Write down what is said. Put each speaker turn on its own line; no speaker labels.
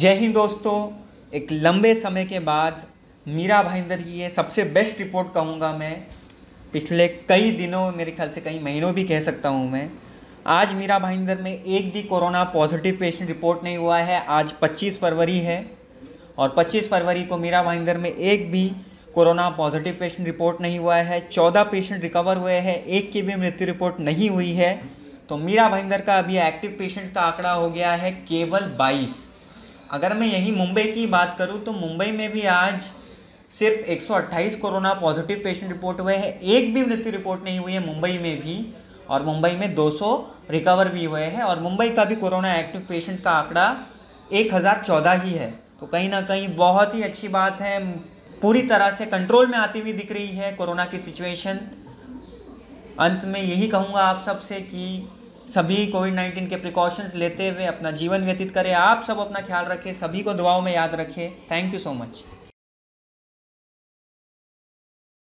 जय हिंद दोस्तों। एक लंबे समय के बाद मीरा भाईंदर की ये सबसे बेस्ट रिपोर्ट कहूँगा मैं। पिछले कई दिनों, मेरे ख्याल से कई महीनों भी कह सकता हूँ मैं। आज मीरा भाईंदर में एक भी कोरोना पॉजिटिव पेशेंट रिपोर्ट नहीं हुआ है। आज 25 फरवरी है और 25 फरवरी को मीरा भाईंदर में एक भी कोरोना पॉजिटिव पेशेंट रिपोर्ट नहीं हुआ है। 14 पेशेंट रिकवर हुए हैं, एक की भी मृत्यु रिपोर्ट नहीं हुई है। तो मीरा भाईंदर का अभी एक्टिव पेशेंट्स का आंकड़ा हो गया है केवल 22। अगर मैं यही मुंबई की बात करूं तो मुंबई में भी आज सिर्फ 128 कोरोना पॉजिटिव पेशेंट रिपोर्ट हुए हैं, एक भी मृत्यु रिपोर्ट नहीं हुई है मुंबई में भी। और मुंबई में 200 रिकवर भी हुए हैं और मुंबई का भी कोरोना एक्टिव पेशेंट्स का आंकड़ा 1014 ही है। तो कहीं ना कहीं बहुत ही अच्छी बात है, पूरी तरह से कंट्रोल में आती हुई दिख रही है कोरोना की सिचुएशन। अंत में यही कहूँगा आप सबसे कि सभी कोविड-19 के प्रिकॉशंस लेते हुए अपना जीवन व्यतीत करें। आप सब अपना ख्याल रखें, सभी को दुआओं में याद रखें। Thank you so much.